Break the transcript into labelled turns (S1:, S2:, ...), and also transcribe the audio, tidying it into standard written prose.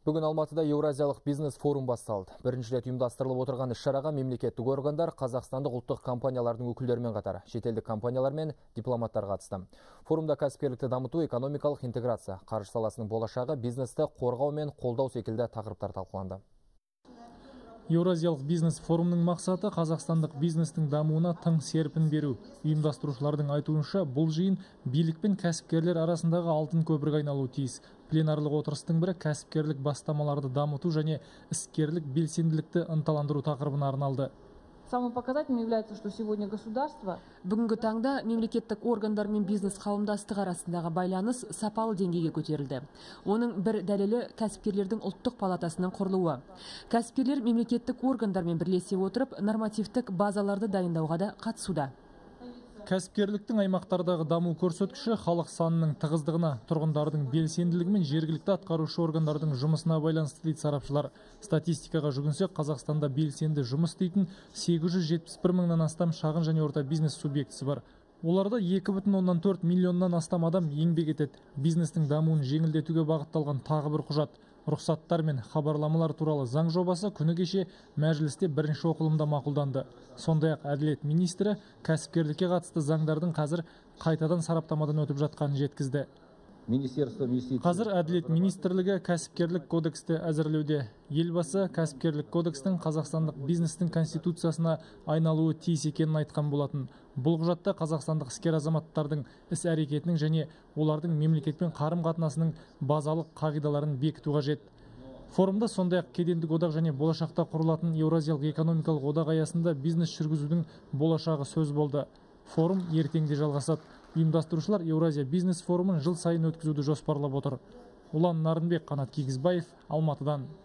S1: Бүгін Алматыда Еуразиялық бизнес форум басталды. Бірінші рет ұйымдастырылып отырған іс-шараға мемлекеттік органдар, қазақстандық ұлттық компаниялардың өкілдерімен қатар шетелдік компаниялар мен дипломаттар қатысты. Форумда кәсіпкерлікті дамыту, экономикалық интеграция, қаржы саласының болашағы, бизнесті қорғау мен қолдау секілді тақырыптар талқыланды.
S2: Еуразиялық бизнес форумның мақсаты қазақстандық бизнестің дамуына тың серпін беру. Ұйымдастырушылардың айтуынша, бұл жиын билік пен кәсіпкерлер арасындағы алтын көпірге айналуы тиіс. Пленарлық отырыстың бірі кәсіпкерлік бастамаларды дамыту және іскерлік белсенділікті ынталандыру тақырыбына арналды.
S3: Самым показательным является, что сегодня государство...
S4: Бүгінгі таңда мемлекеттік органдар мен бизнес қауымдастығы арасындағы байланыс сапалы деңгейге көтерілді. Оның бір дәлелі кәсіпкерлердің ұлттық палатасының құрылуы. Кәсіпкерлер мемлекеттік органдармен бірлесе отырып, нормативтік базаларды дайындауға да қатысуда.
S2: Кәсіпкерліктің аймақтардағы даму көрсеткіші халық санының тығыздығына, тұрғындардың белсенділігі мен жергілікті атқарушы органдардың жұмысына байланысты дейді сарапшылар. Статистикаға жүгінсек, Қазақстанда белсенді жұмыс істейтін 871 мыңнан астам шағын және орта бизнес субъектісі бар. Оларда 2,4 миллионнан астам адам еңбек етеді. Бизнестің дамуын жеңілдетуге бағытталған тағы бір құжат, рұқсаттар мен хабарламалар туралы заң жобасы күні кеше мәжілісте бірінші оқылымда мақұлданды. Сондай-ақ әділет министрі кәсіпкерлікке қатысты заңдардың қазір қайтадан сараптамадан өтіп жатқанын жеткізді. Қазір әділет министрлігі кәсіпкерлік кодексті әзірлеуде. Елбасы кәсіпкерлік кодекстің қазақстандық бизнестің конституциясына айналуы тиіс екенін айтқан болатын. Бұл құжатта қазақстандық іскер азаматтардың іс-әрекетінің және олардың мемлекетпен қарым-қатынасының базалық қағидаларын бекіту қажет. Форумда сондай-ақ кедендік одақ және болашақта құрылатын Еуразиялық экономикалық одақ аясында бизнес жүргізудің болашағы сөз болды. Форум ертеңде жалғасады. Ұйымдастырушылар Еуразия бизнес форумын жыл сайын өткізуді жоспарлап отыр. Ұлан Нарынбек, Қанат Кигізбаев, Алматыдан.